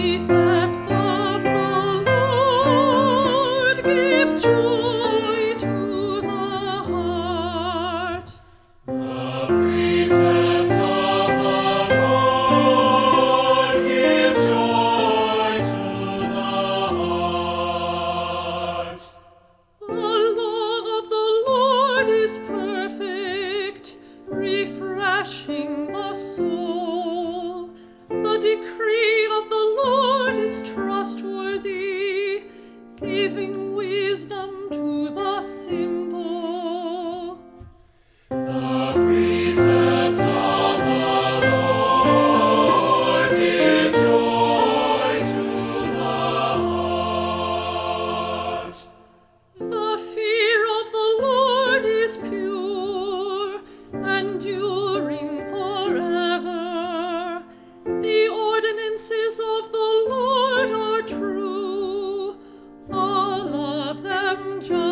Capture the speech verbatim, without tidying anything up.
precepts of the Lord give joy to the heart. The precepts of the Lord give joy to the heart. The law of the Lord is perfect, refreshing the soul. The decree of the Lord is trustworthy, giving wisdom to the simple. The precepts of the Lord give joy to the heart. The fear of the Lord is pure, enduring forever. The ordinances of the Lord are true, all of them just.